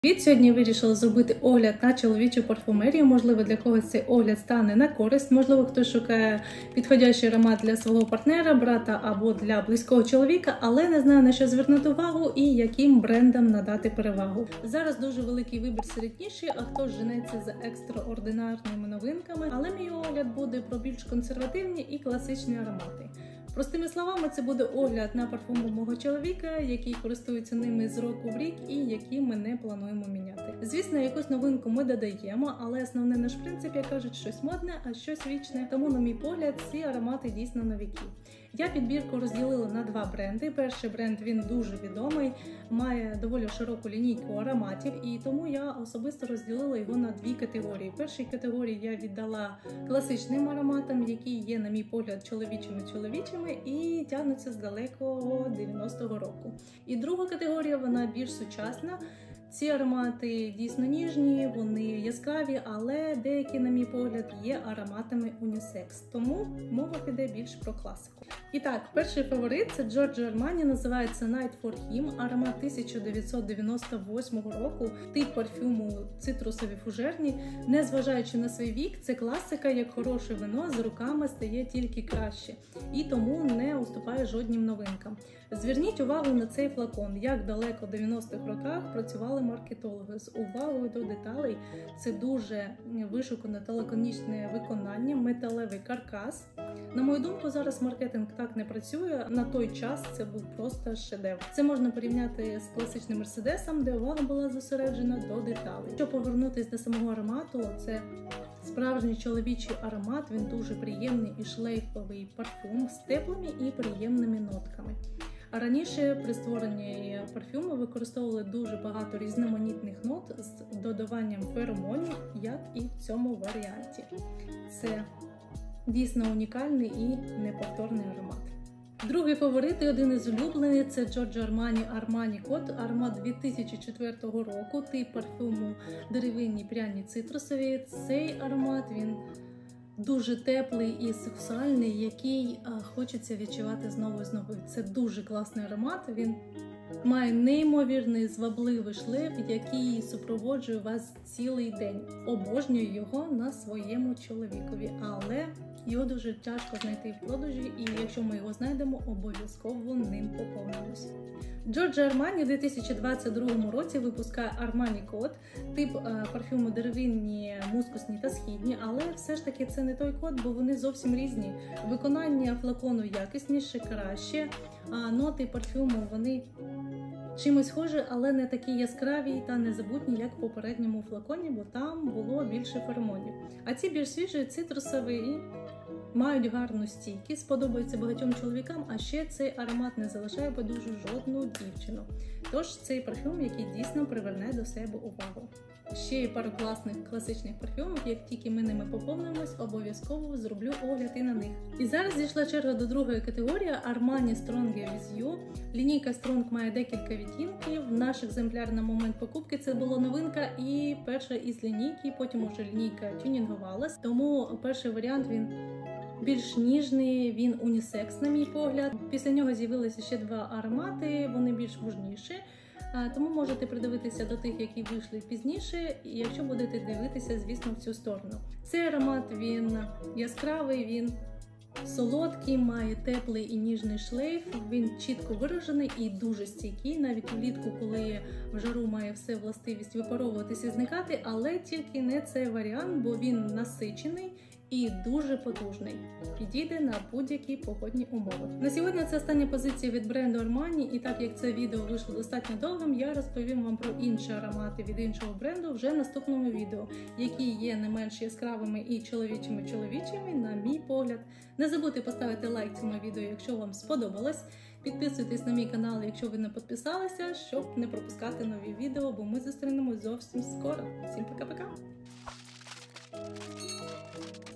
Сьогодні я вирішила зробити огляд на чоловічу парфумерію. Можливо, для когось цей огляд стане на користь. Можливо, хтось шукає підходящий аромат для свого партнера, брата або для близького чоловіка, але не знає, на що звернути увагу і яким брендам надати перевагу. Зараз дуже великий вибір серед ніші, а хтось женеться за екстраординарними новинками. Але мій огляд буде про більш консервативні і класичні аромати. Простими словами, це буде огляд на парфуми мого чоловіка, який користується ними з року в рік і які ми не плануємо міняти. Звісно, якусь новинку ми додаємо, але основний наш принцип, як кажуть, щось модне, а щось вічне. Тому, на мій погляд, ці аромати дійсно новіки. Я підбірку розділила на два бренди. Перший бренд, він дуже відомий, має доволі широку лінійку ароматів, і тому я особисто розділила його на дві категорії. В першій категорії я віддала класичним ароматам, які є, на мій погляд, чоловічими і тягнуться з далекого 90-го року. І друга категорія, вона більш сучасна. Ці аромати дійсно ніжні, вони яскраві, але деякі, на мій погляд, є ароматами унісекс. Тому мова піде більш про класику. І так, перший фаворит – це Giorgio Armani, називається Night for Him, аромат 1998 року, тип парфюму цитрусові фужерні. Незважаючи на свій вік, це класика, як хороше вино, з роками стає тільки краще. І тому не уступає жодним новинкам. Зверніть увагу на цей флакон, як далеко в 90-х роках працювали маркетологи з увагою до деталей. Це дуже вишукане та лаконічне виконання, металевий каркас. На мою думку, зараз маркетинг так не працює, на той час це був просто шедевр. Це можна порівняти з класичним Мерседесом, де увага була зосереджена до деталей. Щоб повернутися до самого аромату, це справжній чоловічий аромат, він дуже приємний і шлейфовий парфюм з теплими і приємними нотками. А раніше при створенні парфюму використовували дуже багато різноманітних нот з додаванням феромонів, як і в цьому варіанті. Це дійсно унікальний і неповторний аромат. Другий фаворит і один із улюблених – це Giorgio Armani Armani Code, аромат 2004 року, тип парфюму деревинні пряні цитрусові. Цей аромат, він дуже теплий і сексуальний, який хочеться відчувати знову і знову. Це дуже класний аромат, він має неймовірний звабливий шлейф, який супроводжує вас цілий день. Обожнюю його на своєму чоловікові, але його дуже тяжко знайти в продажі, і якщо ми його знайдемо, обов'язково ним поповнимось. Giorgio Armani у 2022 році випускає Armani Code, тип парфюму деревинні, мускусні та східні, але все ж таки це не той код, бо вони зовсім різні. Виконання флакону якісніше, краще, а ноти парфюму, вони чимось схожі, але не такі яскраві та незабутні, як в попередньому флаконі, бо там було більше феромонів. А ці більш свіжі, цитрусові і мають гарну стійкість, сподобаються багатьом чоловікам, а ще цей аромат не залишає байдужу жодну дівчину. Тож цей парфюм, який дійсно приверне до себе увагу. Ще є пару класних класичних парфюмів, як тільки ми ними поповнимось, обов'язково зроблю огляд і на них. І зараз дійшла черга до другої категорії – Armani Stronger with You. Лінійка Strong має декілька відтінків. Наш екземпляр на момент покупки це була новинка і перша із лінійки, потім уже лінійка тюнінгувалась. Тому перший варіант, він більш ніжний, він унісекс, на мій погляд. Після нього з'явилися ще два аромати, вони більш мужніші. Тому можете придивитися до тих, які вийшли пізніше, якщо будете дивитися, звісно, в цю сторону. Цей аромат, він яскравий, він солодкий, має теплий і ніжний шлейф, він чітко виражений і дуже стійкий, навіть влітку, коли в жару має все властивість випаровуватися і зникати, але тільки не цей варіант, бо він насичений і дуже потужний. Підійде на будь-які погодні умови. На сьогодні це остання позиція від бренду Armani, і так як це відео вийшло достатньо довгим, я розповім вам про інші аромати від іншого бренду вже в наступному відео, які є не менш яскравими і чоловічими, на мій погляд. Не забудьте поставити лайк цьому відео, якщо вам сподобалось. Підписуйтесь на мій канал, якщо ви не підписалися, щоб не пропускати нові відео, бо ми зустрінемось зовсім скоро. Всім пока-пока!